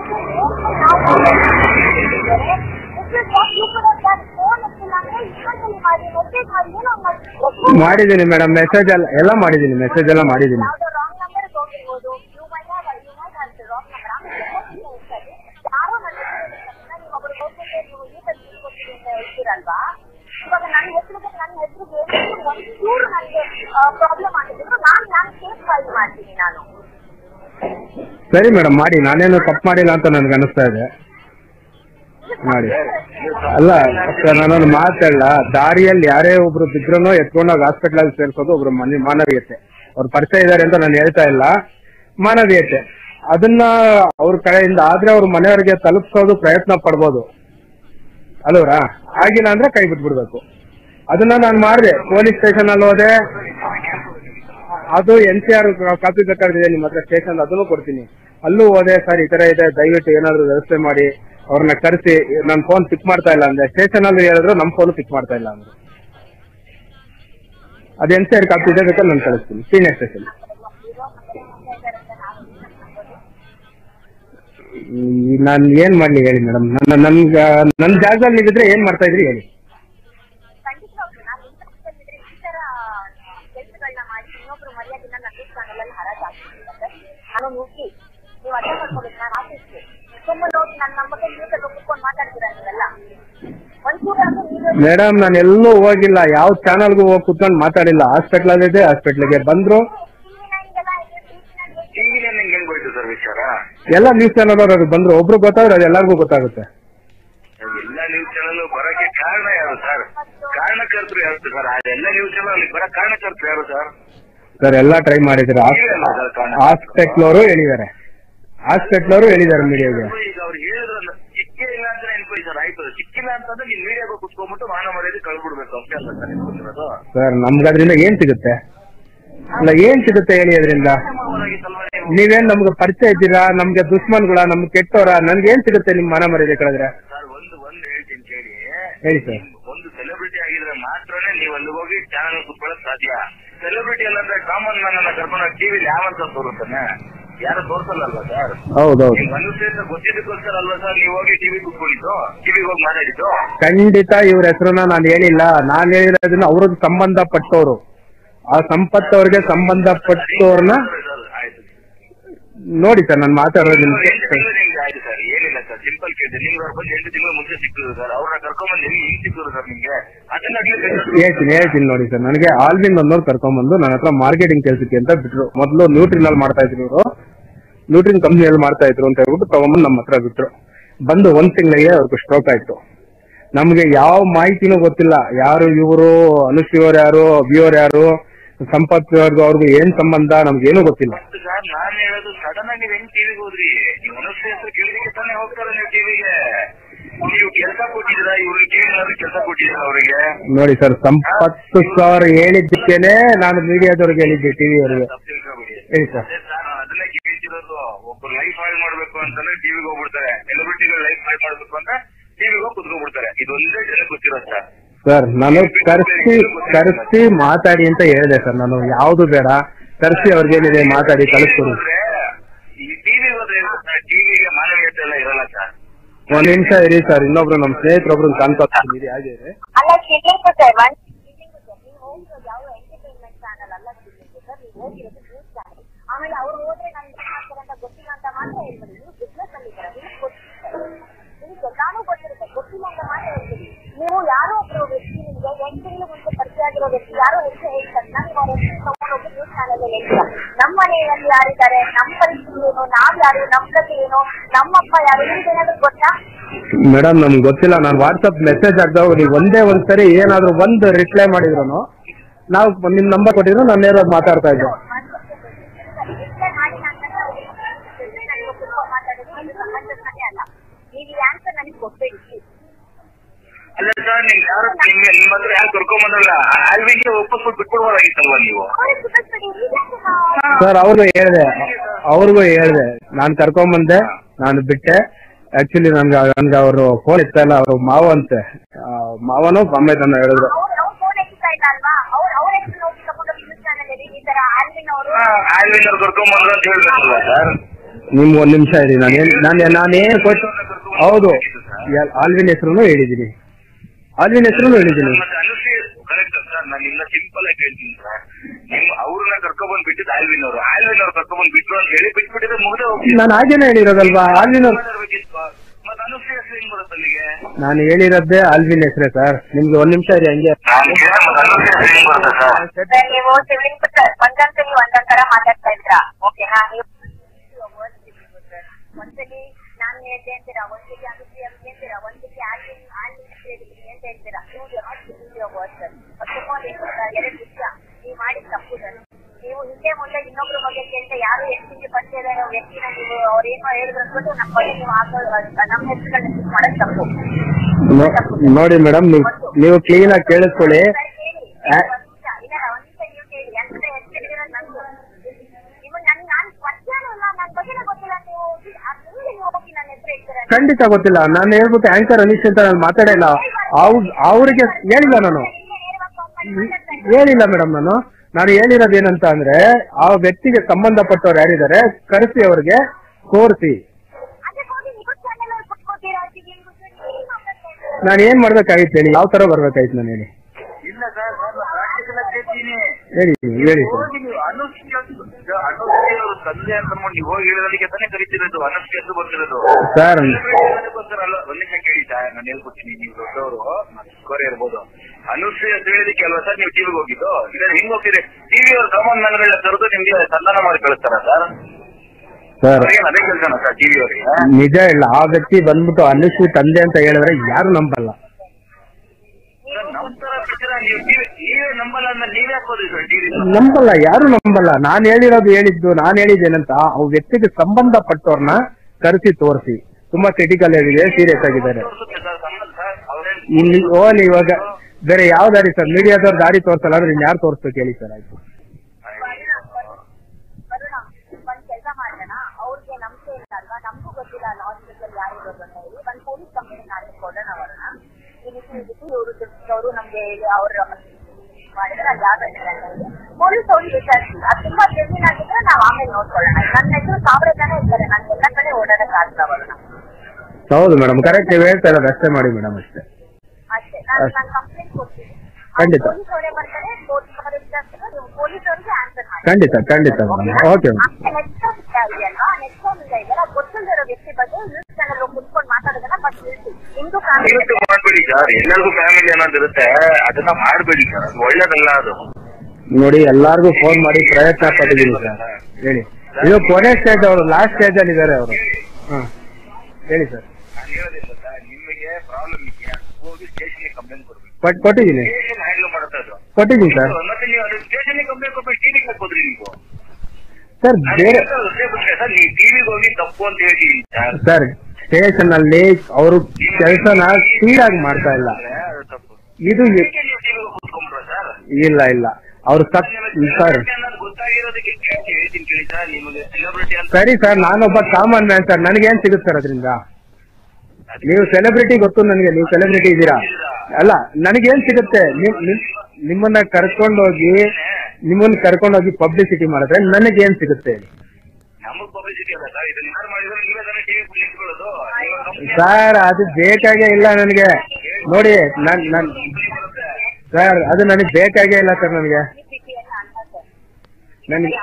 ಮಾಡಿದ್ದೀನಿ ಮೇಡಮ್, ಮೆಸೇಜ್ ಎಲ್ಲ ಎಲ್ಲ ಮಾಡಿದ್ದೀನಿ, ಮೆಸೇಜ್ ಎಲ್ಲ ಮಾಡಿದ್ದೀನಿ. ಯಾವ್ದೋ ರಾಂಗ್ ನಂಬರ್ ಹೋಗಿರ್ಬೋದು, you may have you may have wrong number. ಯಾರೋ ನನ್ನ ನೀವು ಒಬ್ಬರು ಹೋಗ್ಬಿಟ್ಟು ನೀವು ಈ ತರ ಕೊಡ್ತೀವಿ ಅಂತ ಹೇಳ್ತೀರಲ್ವಾ? ಇವಾಗ ನನ್ನ ಹೆಸರಿಗೆ ನನ್ನ ಹೆಸರಿಗೆ ಒಂಚೂರು ನನಗೆ ಪ್ರಾಬ್ಲಮ್ ಆಗಿದ್ರು ನಾನು ನಾನು ಕೇಸ್ ಫೈಲ್ ಮಾಡ್ತೀನಿ ನಾನು. ಸರಿ ಮೇಡಮ್, ಮಾಡಿ, ನಾನೇನು ತಪ್ಪು ಮಾಡಿಲ್ಲ ಅಂತ ನನ್ಗೆ ಅನಿಸ್ತಾ ಇದೆ, ಮಾಡಿ. ಅಲ್ಲ ಸರ್, ನಾನೊಂದು ಮಾತಾಡಲ್ಲ, ದಾರಿಯಲ್ಲಿ ಯಾರೇ ಒಬ್ರು ಬಿದ್ರೂ ಎತ್ಕೊಂಡೋಗಿ ಹಾಸ್ಪಿಟಲ್ ಆಗಿ ಸೇರ್ಸೋದು ಒಬ್ರು ಮನೆ ಮಾನವೀಯತೆ. ಅವ್ರು ಪರಿಚಯ ಇದ್ದಾರೆ ಅಂತ ನಾನು ಹೇಳ್ತಾ ಇಲ್ಲ, ಮಾನವೀಯತೆ. ಅದನ್ನ ಅವ್ರ ಕಡೆಯಿಂದ ಆದ್ರೆ ಅವ್ರ ಮನೆಯವರಿಗೆ ತಲುಪಿಸೋದು ಪ್ರಯತ್ನ ಪಡ್ಬೋದು ಅಲ್ವರಾ? ಆಗಿಲ್ಲ ಅಂದ್ರೆ ಕೈ ಬಿಟ್ಬಿಡ್ಬೇಕು. ಅದನ್ನ ನಾನು ಮಾಡಿದೆ, ಪೊಲೀಸ್ ಸ್ಟೇಷನ್ ಅಲ್ಲಿ ಹೋದೆ, ಅದು ಎನ್ ಸಿ ಆರ್ ಕಾಪಿ ಬೇಕಾಗಿದೆ ನಿಮ್ಮ ಹತ್ರ ಸ್ಟೇಷನ್, ಅದನ್ನು ಕೊಡ್ತೀನಿ. ಅಲ್ಲೂ ಹೋದೆ, ಸರ್ ಈ ತರ ಇದೆ, ದಯವಿಟ್ಟು ಏನಾದ್ರು ವ್ಯವಸ್ಥೆ ಮಾಡಿ, ಅವ್ರನ್ನ ಕರೆಸಿ. ನನ್ನ ಫೋನ್ ಪಿಕ್ ಮಾಡ್ತಾ ಇಲ್ಲ ಅಂದ್ರೆ ಸ್ಟೇಷನ್ ಅಲ್ಲಿ ಹೇಳಿದ್ರು ನಮ್ಮ ಫೋನ್ ಪಿಕ್ ಮಾಡ್ತಾ ಇಲ್ಲ ಅಂದ್ರೆ ಅದು ಎನ್ ಸಿ ಆರ್ ಕಾಪಿ ಇದೆ, ಬೇಕಾದ್ರೆ ನಾನು ಕಳಿಸ್ತೀನಿ ಸೀನಿಯರ್ ಸ್ಟೇಷನ್. ನಾನು ಏನ್ ಮಾಡ್ಲಿ ಹೇಳಿ ಮೇಡಮ್? ನನ್ನ ನನ್ಗ ನನ್ನ ಜಾಗದಲ್ಲಿ ನೀವಿದ್ರೆ ಏನ್ ಮಾಡ್ತಾ ಇದ್ರಿ ಹೇಳಿ? ಮೇಡಮ್ ನಾನು ಎಲ್ಲೂ ಹೋಗಿಲ್ಲ, ಯಾವ ಚಾನಲ್ಗೂ ಹೋಗಿ ಕುತ್ಕೊಂಡು ಮಾತಾಡಿಲ್ಲ. ಹಾಸ್ಪಿಟಲ್ ಅಲ್ಲಿ ಇದೆ, ಹಾಸ್ಪಿಟ್ಲಿಗೆ ಬಂದ್ರು. ಎಲ್ಲ ನ್ಯೂಸ್ ಚಾನಲ್ ಅವ್ರು ಬಂದ್ರು, ಒಬ್ರು ಗೊತ್ತಾದ್ರೆ ಅದು ಎಲ್ಲರಿಗೂ ಗೊತ್ತಾಗುತ್ತೆ. ಎಲ್ಲ ನ್ಯೂಸ್ ಚಾನಲ್ ಬರೋಕೆ ಕಾರಣ ಯಾರು ಸರ್? ಕಾರಣ ಕಾರಣಕರ್ತರು ಯಾರು ಸರ್? ಅದೆಲ್ಲ ನ್ಯೂಸ್ ಎಲ್ಲ ಅಲ್ಲಿ ಬರೋ ಕಾರಣಕರ್ತರು ಯಾರು ಸರ್? ಸರ್ ಎಲ್ಲ ಟ್ರೈ ಮಾಡಿದ್ರು, ಹಾಸ್ಪಿಟ್ಲವರು ಹೇಳಿದ್ದಾರೆ, ಹಾಸ್ಪಿಟ್ಲವರು ಹೇಳಿದ್ದಾರೆ ಮೀಡಿಯಾಗೆ. ಈಗ ಅವ್ರು ಹೇಳಿದ್ರಲ್ಲ ಸಿಕ್ಕೇ ಇಲ್ಲ ಅಂದ್ರೆ ಅನ್ಕೊಳ್ಳಿ ಸರ್, ಆಯ್ತು ಸಿಕ್ಕಿಲ್ಲ ಅಂತಂದ್ರೆ ನೀವು ಮೀಡಿಯಾಗ ಕುತ್ಕೊಂಡ್ಬಿಟ್ಟು ಮಾನ ಮರ್ಯಾದೆ ಕಳ್ಬಿಡ್ಬೇಕು ಅಷ್ಟೇ ಅಲ್ಲ ಸರ್ ನಿಮ್ಗಿರೋದು. ಸರ್ ನಮ್ಗೆ ಅದರಿಂದ ಏನ್ ಸಿಗುತ್ತೆ? ಅಲ್ಲ ಏನ್ ಸಿಗುತ್ತೆ ಹೇಳಿ ಅದರಿಂದ? ನೀವೇನ್ ನಮ್ಗೆ ಪರಿಚಯ ಇದ್ದೀರಾ? ನಮ್ಗೆ ದುಶ್ಮನ್ಗಳ, ನಮ್ಗೆ ಕೆಟ್ಟವರ? ನನ್ಗೆ ಏನ್ ಸಿಗುತ್ತೆ ನಿಮ್ ಮಾನ ಮರ್ಯಾದೆ ಕಳೆದ್ರೆ? ಸರ್ ಒಂದು ಒಂದು ಹೇಳ್ತೀನಿ ಕೇಳಿ, ಹೇಳಿ ಸರ್. ಒಂದು ಸೆಲೆಬ್ರಿಟಿ ಆಗಿದ್ರೆ ಮಾತ್ರನೇ ನೀವು ಅಲ್ಲಿ ಹೋಗಿ ಚಾನಲ್ ಕುತ್ಕೊಳ್ಳಕ್ ಸಾಧ್ಯ. ಸೆಲೆಬ್ರಿಟಿ ಅಲ್ಲ ಅಂದ್ರೆ ಕಾಮನ್ ಮ್ಯಾನ್ ಅನ್ನ ಕರ್ಕೊಂಡು ಟಿವಿಲಿ ಯಾವಂತ ತೋರಿಸ್ತಾನೆ? ಯಾರು ತೋರ್ಸಲ್ಲಲ್ವಾ ಸರ್? ಹೌದೌದು. ಮನುಷ್ಯ ಗೊತ್ತಿದ್ದಕ್ಕೋಸ್ಕರ ಅಲ್ವಾ ಸರ್ ನೀವು ಹೋಗಿ ಟಿವಿ ಕುತ್ಕೊಂಡಿದ್ದು, ಟಿವಿಗೆ ಹೋಗಿ ಮಾತಾಡಿದ್ದು? ಖಂಡಿತ ಇವ್ರ ಹೆಸರನ್ನ ನಾನು ಹೇಳಿಲ್ಲ, ನಾನ್ ಹೇಳಿರೋದನ್ನ ಅವ್ರಿಗೆ ಸಂಬಂಧಪಟ್ಟವ್ರು, ಆ ಸಂಪತ್ತವ್ರಿಗೆ ಸಂಬಂಧಪಟ್ಟವ್ರನ್ನ ನೋಡಿ ಸರ್. ನಾನು ಮಾತಾಡೋದಿಲ್ಲ. ಆಯ್ತು ಸರ್, ಏನಿಲ್ಲ ಸರ್, ಸಿಂಪಲ್ ಕೇಳಿದೆ. ನಿಮ್ಗೆ ಅವ್ರು ಬಂದು ಎಂಟು ತಿಂಗಳು ಮುಂಚೆ ಸಿಕ್ಕಿದ್ರು ಸರ್, ಅವ್ರನ್ನ ಕರ್ಕೊಂಡ್ಬಂದು ಎಲ್ಲಿ ಹಿಂಗ್ ಸಿಕ್ಕಿದ್ರು ಸರ್ ನಿಮ್ಗೆ? ಅದನ್ನ ಹೇಳ್ತೀನಿ ಹೇಳ್ತೀನಿ ನೋಡಿ ಸರ್. ನನಗೆ ಆಲ್ವಿನ್ ಒಂದವ್ರು ಕರ್ಕೊಂಡ್ಬಂದು ನನ್ನ ಹತ್ರ ಮಾರ್ಕೆಟಿಂಗ್ ಕೆಲಸಕ್ಕೆ ಅಂತ ಬಿಟ್ರು. ಮೊದಲು ನ್ಯೂಟ್ರಿನಲ್ಲಿ ಮಾಡ್ತಾ ಇದ್ರು ಇವರು, ನ್ಯೂಟ್ರಿನ್ ಕಂಪ್ನಿಯಲ್ಲಿ ಮಾಡ್ತಾ ಇದ್ರು ಅಂತ ಹೇಳ್ಬಿಟ್ಟು ತಗೊಂಡ್ಬಂದು ನಮ್ಮ ಹತ್ರ ಬಿಟ್ರು. ಬಂದು ಒಂದ್ ತಿಂಗಳಿಗೆ ಅವ್ರಿಗೆ ಸ್ಟ್ರೋಕ್ ಆಯ್ತು. ನಮ್ಗೆ ಯಾವ ಮಾಹಿತಿನೂ ಗೊತ್ತಿಲ್ಲ, ಯಾರು ಇವರು, ಅನುಶ್ರೀಯವ್ರು ಯಾರು, ಅಭಿಯವ್ರು ಯಾರು, ಸಂಪತ್ ಅವ್ರಿಗೂ ಅವ್ರಿಗೂ ಏನ್ ಸಂಬಂಧ ನಮ್ಗೇನು ಗೊತ್ತಿಲ್ಲ. ಸರ್ ನಾನ್ ಹೇಳೋದು ಸಡನ್ ಆಗಿ ಹೆಂಗ್ ಟಿವಿಗೆ ಹೋದ್ರಿ? ನೀವು ಅನುಷ್ಠೆ ಹೆಸರು ಕೇಳಿದಕ್ಕೆ ತಾನೇ ಹೋಗ್ತಾರೆ ನೀವು ಟಿವಿಗೆ. ನೀವು ಕೆಲಸ ಕೊಟ್ಟಿದ್ದೀರಾ ಇವ್ರಿಗೆ? ಕೇಳಿದ್ರೆ ಕೆಲಸ ಕೊಟ್ಟಿದ್ದೀರಾ ಅವರಿಗೆ? ನೋಡಿ ಸರ್, ಸಂಪತ್ತು ಸಾವಿರ ಹೇಳಿದ್ದಕ್ಕೇನೆ ನಾನು ಮೀಡಿಯಾದವ್ರಿಗೆ ಹೇಳಿದ್ದೆ, ಟಿವಿ ಅವರಿಗೆ. ಹೇಳಿ ಸರ್. ಅದನ್ನೇ ಕೇಳ್ತಿರೋದು. ಒಬ್ರು ಲೈಫ್ ಹಾಳು ಮಾಡ್ಬೇಕು ಅಂತಂದ್ರೆ ಟಿವಿಗೆ ಹೋಗ್ಬಿಡ್ತಾರೆ, ಸೆಲೆಬ್ರಿಟಿಗಳು ಲೈಫ್ ಹಾಳು ಮಾಡ್ಬೇಕು ಅಂತ ಟಿವಿಗೆ ಹೋಗಿ ಕುತ್ಕೊಂಡ್ಬಿಡ್ತಾರೆ. ಇದೊಂದೇ ಜನ ಗೊತ್ತಿರೋದು ಸರ್. ಸರ್ ನಾನು ಕರ್ಸಿ ಕರ್ಸಿ ಮಾತಾಡಿ ಅಂತ ಹೇಳಿದೆ ಸರ್. ನಾನು ಯಾವ್ದು ಬೇಡ, ಕರ್ಸಿ ಅವ್ರಿಗೇನಿದೆ ಮಾತಾಡಿ ಕಳಿಸ್ಕೊಡಿ. ಟಿವಿಗೆ ಮಾನವೀಯತೆ ಎಲ್ಲ ಇರಲ್ಲ ಸರ್. ಒಂದ್ ನಿಮಿಷ ಇರಿ ಸರ್, ಇನ್ನೊಬ್ರು ನಮ್ ಸ್ನೇಹಿತರೊಬ್ರು ಕಾನ್ಫರೆನ್ಸ್ ಹಾಗೆ ಅಲ್ಲ ಶಿವಲಿಂಗ ಸರ್, ಒಂದ್ ನೀವು ಹೋಗಿರೋದು ಯಾವ ಎಂಟರ್ಟೈನ್ಮೆಂಟ್ ಚಾನಲ್ ಅಲ್ಲ ಶಿವಲಿಂಗ ಸರ್, ನೀವು ಹೋಗಿರೋದು ನ್ಯೂಸ್ ಚಾನಲ್. ಆಮೇಲೆ ಅವ್ರು ಹೋದ್ರೆ ನನ್ಗೆ ಏನ್ ಮಾಡ್ತಾರೆ ಅಂತ ಗೊತ್ತಿಲ್ಲ ಅಂತ ಮಾತ್ರ ಹೇಳ್ಬೇಡಿ. ನೀವು ಬಿಸ್ನೆಸ್ ಅಲ್ಲಿ ಇದ್ದೀರಾ, ನಿಮ್ಗೆ ಗೊತ್ತಿರುತ್ತೆ, ನಿಮ್ಗೆ ಎಲ್ಲಾನು ಗೊತ್ತಿರುತ್ತೆ, ಗೊತ್ತಿಲ್ಲ ಅಂತ ಮಾತ್ರ ಹೇಳ್ತೀವಿ. ನೀವು ಯಾರೋ ಒಬ್ರು ವ್ಯಕ್ತಿ ನಿಮ್ಗೆ ಎಂಟು ತಿಂಗಳು ಮುಂಚೆ ಪರಿಚಯ ಆಗಿರೋ ವ್ಯಕ್ತಿ ಯಾರೋ ಹೆಸರು ಹೇಳ್ತಾರೆ, ನೀವು ಅವ್ರ ಹೆಸರು ತಗೊಂಡೋಗಿ ನ್ಯೂಸ್ ಚಾನಲ್ ಹೇಳ್ತೀರಾ. ನಮ್ಮ ಮನೆಯಲ್ಲಿ ಯಾರಿದ್ದಾರೆ, ನಮ್ಮ ಪರಿಸ್ಥಿತಿ ಏನು, ನಾವ್ ಯಾರು, ನಮ್ ಕಥೆ ಏನು, ನಮ್ಮಪ್ಪ ಯಾರು, ನಿಮ್ಗೆ ಏನಾದ್ರು ಗೊತ್ತಾ? ಮೇಡಮ್ ನಮ್ಗೆ ಗೊತ್ತಿಲ್ಲ. ನಾನು ವಾಟ್ಸಪ್ ಮೆಸೇಜ್ ಹಾಕ್ದಾಗ ನೀವು ಒಂದೇ ಒಂದ್ಸರಿ ಏನಾದ್ರು ಒಂದು ರಿಪ್ಲೈ ಮಾಡಿದ್ರು, ನಾವು ನಿಮ್ ನಂಬರ್ ಕೊಟ್ಟಿದ್ರು, ನಾನು ನೇರವಾಗಿ ಮಾತಾಡ್ತಾ ಇದ್ದೆ. ಅಲ್ಲ ಸರ್, ನಿಮ್ ಯಾರು ನಿಮ್ಗೆ ನಿಮ್ಮ ಹತ್ರ ಯಾರು ಕರ್ಕೊಂಬಂದ್ರಲ್ಲ, ಆಲ್ವಿಗೆ ಒಪ್ಪಿಸ್ಬಿಟ್ಟು ಬಿಟ್ಕೊಡ್ಬೋದಾಗಿತ್ತಲ್ವಾ ನೀವು? ಸರ್ ಅವ್ರಿಗೂ ಹೇಳಿದೆ, ಅವ್ರಿಗೂ ಹೇಳಿದೆ, ನಾನ್ ಕರ್ಕೊಂಬಂದೆ, ನಾನು ಬಿಟ್ಟೆ. ಆಕ್ಚುಲಿ ನನ್ಗೆ ನನ್ಗೆ ಅವರು ಫೋನ್ ಇತ್ತ ಇಲ್ಲ, ಅವ್ರು ಮಾವ ಅಂತೆ, ಮಾವನು ಸಮೇತ ಹೇಳಿದ್ರು. ಆಲ್ವಿನ್ ಅವ್ರು ಕರ್ಕೊಂಬಂದ್ರು ಅಂತ ಹೇಳಿದ್ರಲ್ವಾ ಸರ್? ನಿಮ್ ಒಂದ್ ನಿಮಿಷ ಇರಿ, ನಾನು ನಾನು ನಾನೇನ್ ಕೊಟ್ಟು, ಹೌದು ಆಲ್ವಿನ್ ಹೆಸರು ಹೇಳಿದೀನಿ, ಆಲ್ವಿನ್ ಹೆಸರು ಹೇಳಿದೀನಿ. ಕರೆಕ್ಟ್ ಸರ್, ನಾನು ಇನ್ನ ಸಿಂಪಲ್ ಆಗಿ ಹೇಳ್ತೀನಿ ಸರ್. ನಿಮ್ ಅವ್ರನ್ನ ಕರ್ಕೊಂಡ್ಬಂದ್ ಬಿಟ್ಟಿದ್ದು ಆಲ್ವಿನ್ ಅವರು, ಆಲ್ವಿನ್ ಅವ್ರು ಕರ್ಕೊಂಡ್ಬಂದ್ ಬಿಟ್ರು ಅಂತ ಹೇಳಿ ಬಿಟ್ಬಿಟ್ಟಿದ್ರೆ ಮುಗ್ದೆ ಹೋಗ್ತೀನಿ. ನಾನು ಹಾಗೇನೆ ಹೇಳಿರೋದಲ್ವಾ ಆಲ್ವಿನ್ ಅವ್ರು? ಮತ್ತೆ ಅನುಶ್ರೀ ಹೆಸರು ಹೆಂಗ್ ಬರುತ್ತೆ ಅಲ್ಲಿಗೆ? ನಾನು ಹೇಳಿರೋದೇ ಆಲ್ವಿನ್ ಹೆಸರೇ ಸರ್. ನಿಮ್ಗೆ ಒಂದ್ ನಿಮಿಷ ಇರಿ ಹಂಗೆ. ನೀವು ಒಂದೊಂದ್ಸಲಿ ಒಂದೊಂದ್ ತರ ಮಾತಾಡ್ತಾ ಇದ್ರಾ, ಓಕೆನಾ? ಒಂದ್ಸಲಿ ನಾನ್ ಹೇಳ್ದೆ ಅಂತೀರಾ, ಒಂದ್ಸಲಿ ಅನುಶ್ರೀ ಅಂತ ಹೇಳ್ತೀರಾ, ಒಂದ್ಸಲಿ ಆಲ್ವಿನ್ ಆಲ್ವಿನ್ ಹೇಳಿದೀನಿ ಅಂತ ಹೇಳ್ತೀರಾ. ಎರಡು ವಿಷಯ ನೀವು ಮಾಡಿದ ತಪ್ಪು ಸರ್. ನೀವು ಹಿಂದೆ ಮುಂದೆ ಇನ್ನೊಬ್ರು ಬಗ್ಗೆ ಕೇಳ್ತಾ ಯಾರು ಎಷ್ಟು ಪರಿಚಯ ಇರೋ ವ್ಯಕ್ತಿನ ನೀವು ಅವ್ರೇನೋ ಹೇಳಿದ್ರು ಅಂದ್ಬಿಟ್ಟು ನಮ್ಮ ಬಗ್ಗೆ ನೀವು ಹಾಕೋ ನಮ್ಮ ಹೆಸರುಗಳನ್ನ ಮಾಡೋದು ತಪ್ಪು. ನೋಡಿ ಮೇಡಮ್, ನೀವು ಕ್ಲೀನ್ ಆಗಿ ಕೇಳಿಸ್ಕೊಳ್ಳಿ. ಖಂಡಿತ ಗೊತ್ತಿಲ್ಲ. ನಾನು ಹೇಳ್ಬಿಟ್ಟು ಆಂಕರ್ ಅನೀಶ್ ಅಂತ ನಾನು ಮಾತಾಡಿಲ್ಲ. ಅವ್ರಿಗೆ ಹೇಳಿಲ್ಲ, ನಾನು ಹೇಳಿಲ್ಲ ಮೇಡಮ್. ನಾನು ನಾನು ಹೇಳಿರೋದು ಏನಂತ ಅಂದ್ರೆ, ಆ ವ್ಯಕ್ತಿಗೆ ಸಂಬಂಧಪಟ್ಟವ್ರು ಯಾರಿದ್ದಾರೆ ಕರೆಸಿ ಅವ್ರಿಗೆ ತೋರಿಸಿ. ನಾನು ಏನ್ ಮಾಡ್ಬೇಕಾಗಿತ್ತು ಹೇಳಿ? ಯಾವ ತರ ಬರ್ಬೇಕಾಯ್ತು ನಾನು ಹೇಳಿ? ಹೇಳಿ ಹೇಳಿ ಸಂಜೆ ಅಂತ ನೀವು ಹೋಗಿ ಹೇಳೋದಕ್ಕೆ ತಾನೇ ಕರಿತಿರೋದು, ಅನಸ್ತಿ ಅಂತ ಬರ್ತಿರೋದು ಸರ್. ಒಂದ್ ನಿಮಿಷ ಕೇಳಿ ಸರ್, ನಾನು ಹೇಳ್ಕೊಡ್ತೀನಿ. ನೀವು ದೊಡ್ಡವರು ಚಿಕ್ಕವರೇ ಇರ್ಬೋದು, ಅನುಶ್ರೀ ಅಂತ ಹೇಳಿದಕ್ಕೆ ಅಲ್ವಾ ಸರ್ ನೀವು ಟಿವಿಗೆ ಹೋಗಿದ್ದು? ಇದ್ರೆ ಹಿಂಗ್ ಹೋಗ್ತಿದ್ರೆ ಟಿವಿ ಅವ್ರ ಸಾಮಾನ್ಯಗಳನ್ನ ತರದು ನಿಮ್ಗೆ ಸಂಧಾನ ಮಾಡಿ ಕಳಿಸ್ತಾರ ಸರ್? ಸರ್ ಅದೇ ಕೆಲಸನ ಸರ್ ಟಿವಿ ಅವರಿಗೆ? ನಿಜ ಇಲ್ಲ. ಆ ವ್ಯಕ್ತಿ ಬಂದ್ಬಿಟ್ಟು ಅನುಶ್ರೀ ತಂದೆ ಅಂತ ಹೇಳಿದ್ರೆ ಯಾರು ನಂಬಲ್ಲ. ನಮ್ ತರ ನೀವು ನೀವೇ ನಂಬಲ್ಲ ಅಂದ್ರೆ ನೀವೇ ಹಾಕೋದು ಸರ್ ಟಿವಿ ನಂಬಲ್ಲ, ಯಾರು ನಂಬಲ್ಲ. ನಾನ್ ಹೇಳಿರೋದು ಹೇಳಿದ್ದು ನಾನ್ ಹೇಳಿದ್ದೇನಂತ ಅವ್ ವ್ಯಕ್ತಿಗೆ ಸಂಬಂಧಪಟ್ಟವ್ರನ್ನ ಕರೆಸಿ ತೋರಿಸಿ. ತುಂಬಾ ಕ್ರಿಟಿಕಲ್ ಆಗಿದೆ, ಸೀರಿಯಸ್ ಆಗಿದ್ದಾರೆ. ಇಲ್ಲಿ ಓಲಿ ಇವಾಗ ಬೇರೆ ಯಾವ ದಾರಿ ಸರ್? ಮೀಡಿಯಾದವ್ರ ದಾರಿ ತೋರ್ಸಲ್ಲ ಅಂದ್ರೆ ಇನ್ ಯಾರು ತೋರಿಸ್ಬೇಕು ಹೇಳಿ ಸರ್? ಆಯ್ತು, ಒಂದ್ ಕೆಲಸ ಮಾಡೋಣ. ಅವ್ರಿಗೆ ನಂಬಿಕೆ ಇಲ್ಲ ಅಲ್ವಾ, ನಮಗೂ ಗೊತ್ತಿಲ್ಲ ಅಲ್ಲಿ ಹಾಸ್ಪಿಟಲ್ ಯಾರಿರೋದು ಅಂತ ಹೇಳಿ ಒಂದ್ ಪೊಲೀಸ್ ಕಂಪ್ಲೇಂಟ್ ಮಾಡಿ ಕೊಡೋಣ ಅವ್ರನ್ನ. ಈ ರೀತಿ ಇದಕ್ಕೆ ಇವರು ಅವರು ನಮ್ಗೆ ಅವ್ರ ಮಾಡಿದ್ರೆ ಅಲ್ಲಿ ಯಾವ ಪೊಲೀಸ್ ಅವ್ರಿಗೆ ವಿಚಾರಿಸಿ. ಅದು ತುಂಬಾ ಜಮೀನ್ ಆಗಿದ್ರೆ ನಾವ್ ಆಮೇಲೆ ನೋಡ್ಕೊಳ್ಳೋಣ. ನನ್ನ ಹೆಸರು ಸಾವಿರ ಜನ ಇರ್ತಾರೆ, ನಾನು ಎಲ್ಲ ಕಡೆ ಓಡಾಡಕ್ ಆಗ್ತದೆ ಅವ್ರನ್ನ. ಹೌದು ಮೇಡಮ್, ಕರೆಕ್ಟ್ ನೀವು ಹೇಳ್ತಾ ಇರೋದು ಅಷ್ಟೇ ಮಾಡಿ ಮೇಡಮ್, ಅಷ್ಟೇ ಅಷ್ಟೇ. ನಾನು ನಾನು ಕಂಪ್ಲೇಂಟ್ ಕೊಡ್ತೀನಿ, ಖಂಡಿತ ಪೊಲೀಸ್ ಅವರೇ ಬರ್ತಾರೆ, ಪೊಲೀಸ್ ಅವರಿಗೆ ಆನ್ಸರ್ ಮಾಡಿ. ಖಂಡಿತ ಖಂಡಿತ ಮೇಡಮ್. ಓಕೆ ನೆಕ್ಸ್ಟ್ ಅಲ್ವಾ, ನೆಕ್ಸ್ಟ್ ಇದೆ ಇದೆಲ್ಲ ಗೊತ್ತಿಲ್ಲದಿರೋ ವ್ಯಕ್ತಿ ಬಗ್ಗೆ ನ್ಯೂಸ್ ಚಾನಲ್ ಕುತ್ಕೊಂಡು ಮಾತಾಡೋದನ್ನ ಫಸ್ಟ್ ತಿಳಿಸಿ. ನಿಮ್ದು ಫ್ಯಾಮಿಲಿ ಮಾಡ್ಬೇಡಿ ಸರ್, ಎಲ್ಲರಿಗೂ ಫ್ಯಾಮಿಲಿ ಅನ್ನೋದು ಇರುತ್ತೆ, ಅದನ್ನ ಮಾಡ್ಬೇಡಿ ಸರ್, ಅದು ಒಳ್ಳೇದಲ್ಲ. ಅದು ನೋಡಿ, ಎಲ್ಲಾರ್ಗು ಫೋನ್ ಮಾಡಿ ಪ್ರಯತ್ನ ಪಟ್ಟಿದ್ದೀನಿ ಸರ್. ಹೇಳಿ, ಇದು ಕೊನೆ ಸ್ಟೇಜ್, ಅವರು ಲಾಸ್ಟ್ ಸ್ಟೇಜ್ ಅಲ್ಲಿ ಇದ್ದಾರೆ ಅವರು. ಹಾ ಹೇಳಿ ಸರ್. ನಾನು ಹೇಳೋದಿಲ್ಲ ಸರ್, ನಿಮಗೆ ಪ್ರಾಬ್ಲಮ್ ಇದೆಯಾ ಹೋಗಿ ಸ್ಟೇಷನ್ಗೆ ಕಂಪ್ಲೇಂಟ್ ಕೊಡ್ಬೇಕು. ಕೊಟ್ಟಿದ್ದೀನಿ ಹ್ಯಾಂಡಲ್ ಮಾಡುತ್ತೆ ಅದು. ಕೊಟ್ಟಿದ್ದೀನಿ ಸರ್. ಮತ್ತೆ ನೀವು ಅದು ಸ್ಟೇಷನ್ಗೆ ಕಂಪ್ಲೇಂಟ್ ಕೊಡ್ಬೇಕು, ಟಿವಿಗೆ ಹಾಕೋದ್ರಿ ನೀವು ಸರ್. ಬೇರೆ ಸರ್, ನೀವು ಟಿವಿಗೆ ಹೋಗಿ ತಪ್ಪು ಅಂತ ಹೇಳ್ತೀವಿ ಸರ್. ಸರ್, ಸ್ಟೇಷನ್ ಅಲ್ಲಿ ಅವರು ಕೆಲಸನ ಕ್ಲೀನಾಗಿ ಮಾಡ್ತಾ ಇಲ್ಲ. ಇದು ಇಲ್ಲ ಇಲ್ಲ ಅವ್ರು ಸರ್ ಸರಿ ಸರ್, ನಾನೊಬ್ಬ ಕಾಮನ್ ಮ್ಯಾನ್ ಸರ್, ನನಗೇನ್ ಸಿಗುತ್ತೆ ಸರ್ ಅದರಿಂದ? ನೀವು ಸೆಲೆಬ್ರಿಟಿ ಗೊತ್ತು ನನಗೆ, ನೀವು ಸೆಲೆಬ್ರಿಟಿ ಇದ್ದೀರಾ ಅಲ್ಲ, ನನಗೇನ್ ಸಿಗುತ್ತೆ? ನಿಮ್ಮನ್ನ ಕರ್ಕೊಂಡೋಗಿ ನಿಮ್ಮನ್ನ ಕರ್ಕೊಂಡೋಗಿ ಪಬ್ಲಿಸಿಟಿ ಮಾಡಿದ್ರೆ ನನಗೇನ್ ಸಿಗುತ್ತೆ? ಸರ್ ಅದು ಬೇಕಾಗೇ ಇಲ್ಲ ನನಗೆ. ನೋಡಿ ನನ್ ನನ್ ಸರ್ ಅದು ನನಗೆ ಬೇಕಾಗೇ ಇಲ್ಲ ಸರ್. ನನಗೆ ನನಗೆ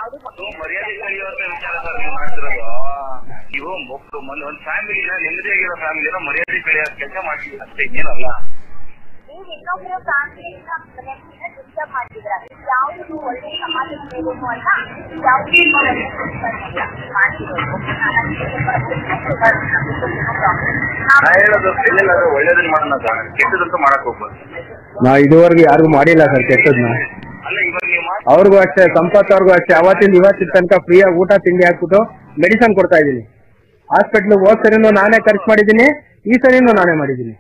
ನೀವು ಒಂದು ಫ್ಯಾಮಿಲಿನ ನೆಮ್ಮದಿಯಾಗಿರೋ ಫ್ಯಾಮಿಲಿನ ಮರ್ಯಾದೆ ಕಳೆಯೋ ಕೆಲಸ ಮಾಡ್ತೀವಿ ಅಷ್ಟೇ, ಇನ್ನೇನಲ್ಲ. ನೀವು ಇನ್ನೊಬ್ಬರ ಫ್ಯಾಮಿಲಿನ ಡಿಸ್ಟರ್ಬ್ ಮಾಡ್ತಿದ್ರ, ಯಾವುದು ಒಳ್ಳೆ ಸಮಾಜ ಸೇವೆನೂ ಅಲ್ಲ, ಯಾವುದು ನಾ ಹೇಳೋದು ಎಲ್ಲಾದ್ರೂ ಒಳ್ಳೇದನ್ನ ಮಾಡೋಣ ಸರ್, ಕೆಟ್ಟದಂತೂ ಮಾಡಕ್ ಹೋಗ್ಬಾರ್ದು. ನಾ ಇದುವರೆಗೂ ಯಾರಿಗೂ ಮಾಡಿಲ್ಲ ಸರ್ ಕೆಟ್ಟದ್ನ. ಅಲ್ಲ ಇವಾಗ ನೀವು ಅವ್ರಿಗೂ ಅಷ್ಟೇ, ಸಂಪತ್ ಅವ್ರಿಗೂ ಅಷ್ಟೇ, ಅವತ್ತಿಂದ ಇವತ್ತಿನ ತನಕ ಫ್ರೀಯಾಗಿ ಊಟ ತಿಂಡಿ ಹಾಕ್ಬಿಟ್ಟು ಮೆಡಿಸನ್ ಕೊಡ್ತಾ ಇದ್ದೀನಿ. ಹಾಸ್ಪಿಟ್ಲ್ ಹೋದ್ ಸರಿನೂ ನಾನೇ ಖರ್ಚು ಮಾಡಿದ್ದೀನಿ, ಈ ಸರಿನೂ ನಾನೇ ಮಾಡಿದ್ದೀನಿ.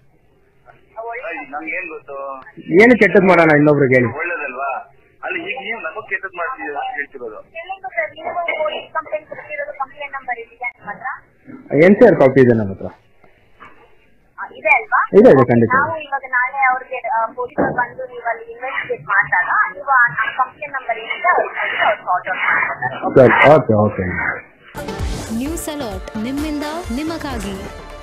ಏನ್ ಗೊತ್ತು ಏನು ಕೆಟ್ಟದ್ ಮಾಡೋಣ ಇನ್ನೊಬ್ರಿಗೆ ಹೇಳಿ? ಒಳ್ಳೇದಲ್ವಾ? ಅಲ್ಲಿ ಈಗ ನೀವು ನಮಗ್ ಕೆಟ್ಟದ್ ಮಾಡ್ತೀವಿ ಹೇಳ್ತಿರೋದು. ಎನ್ ಸಿ ಆರ್ ಕಾಪಿ ಇದೆ ನಮ್ಮ ಹತ್ರ. ಇದೆ ಅಲ್ವಾ? ಇದೆ ಇದೆ ಖಂಡಿತ. ನಾವು ಇವಾಗ ನಾಳೆ ಅವ್ರಿಗೆ ಪೊಲೀಸರು ಬಂದು ನೀವು ಅಲ್ಲಿ ಇನ್ವೆಸ್ಟಿಗೇಟ್ ಮಾಡಿದಾಗ ನೀವು ನಮ್ಮ ಕಂಪ್ಲೇಂಟ್ ನಂಬರ್ ಏನಿದೆ ಅವ್ರಿಗೆ ಅವ್ರು ಸಾರ್ಟ್ ಔಟ್ ಮಾಡ್ತಾರೆ. Okay okay. ನ್ಯೂಸ್ ಅಲರ್ಟ್, ನಿಮ್ಮಿಂದ ನಿಮಗಾಗಿ.